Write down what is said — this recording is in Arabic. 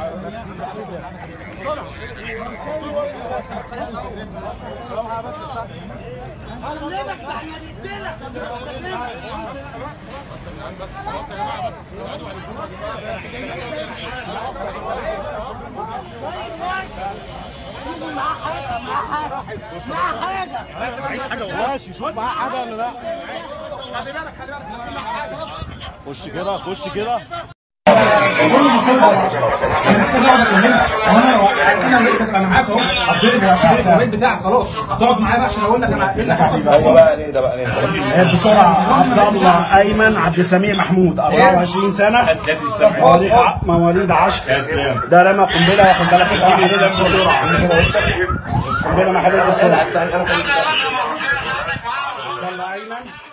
معاه حاجه ماشي، شوف معاه حاجه ولا لا. خلي بالك خش كده خش كده. البيت بتاعك خلاص، هتقعد معايا بقى عشان اقول لك انا ايه اللي حصل. هو بقى نهدى بقى نهدى بسرعه. عبد الله ايمن عبد السميع محمود 24 سنه، مواليد 10. ده رمى قنبله، واخد بالك بسرعه قنبله محليه بسرعه. عبد الله ايمن